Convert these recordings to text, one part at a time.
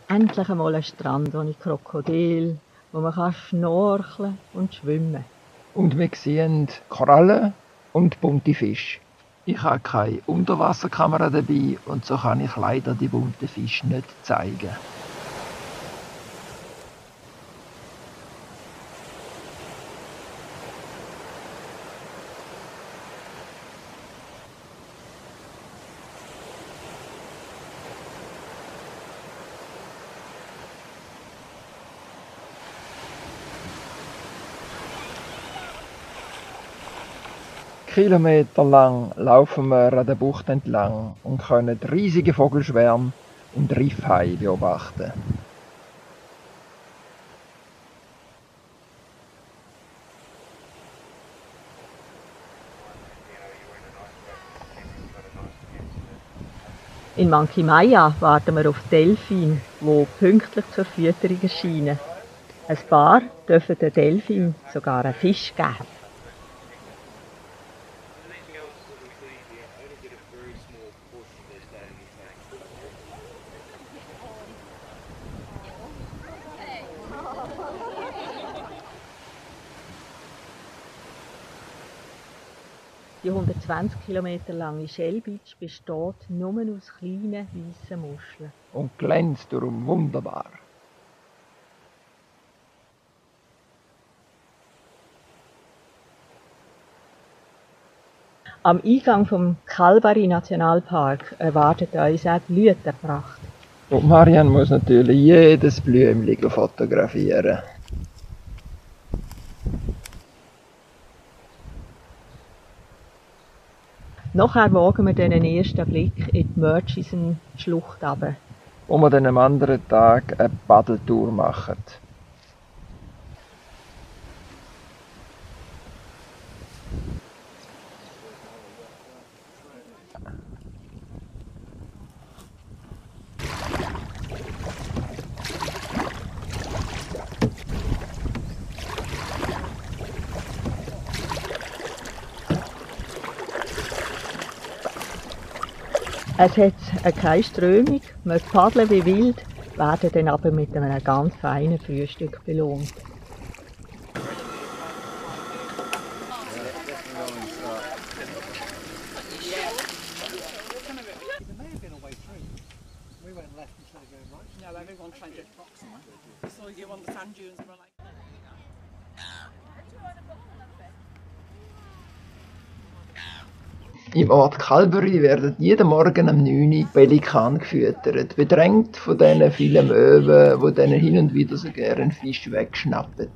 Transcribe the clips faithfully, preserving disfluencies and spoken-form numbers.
Endlich einmal ein Strand ohne Krokodil, wo man kann schnorcheln und schwimmen. Und wir sehen Korallen und bunte Fische. Ich habe keine Unterwasserkamera dabei und so kann ich leider die bunten Fische nicht zeigen. Kilometerlang laufen wir an der Bucht entlang und können riesige Vogelschwärme und Riffhaie beobachten. In Monkey Maya warten wir auf Delfine, die pünktlich zur Fütterung erscheinen. Ein paar dürfen den Delfin sogar einen Fisch geben. Die hundertzwanzig Kilometer lange Shell Beach besteht nur aus kleinen weißen Muscheln. Und glänzt darum wunderbar. Am Eingang vom Kalbarri Nationalpark erwartet uns auch die Blütenpracht. Und Marianne muss natürlich jedes Blümchen fotografieren. Nachher wagen wir dann einen ersten Blick in die Murchison-Schlucht runter. Wo wir dann am anderen Tag eine Paddeltour machen. Es hat keine Strömung, wir paddeln wie wild, werden dann aber mit einem ganz feinen Frühstück belohnt. Im Ort Kalbarri werden jeden Morgen um neun Uhr Pelikan gefüttert, bedrängt von diesen vielen Möwen, die denen hin und wieder so gerne einen Fisch wegschnappen.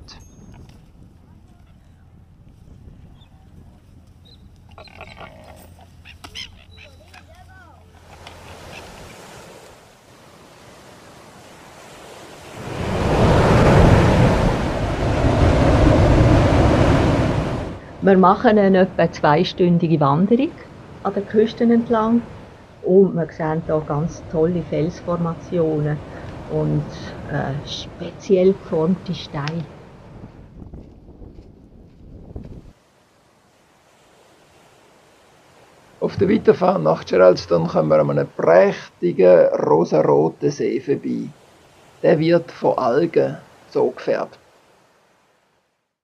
Wir machen eine etwa zweistündige Wanderung an den Küsten entlang und wir sehen hier ganz tolle Felsformationen und äh, speziell geformte Steine. Auf der Weiterfahrt nach Geraldton kommen wir an einem prächtigen rosaroten See vorbei. Der wird von Algen so gefärbt.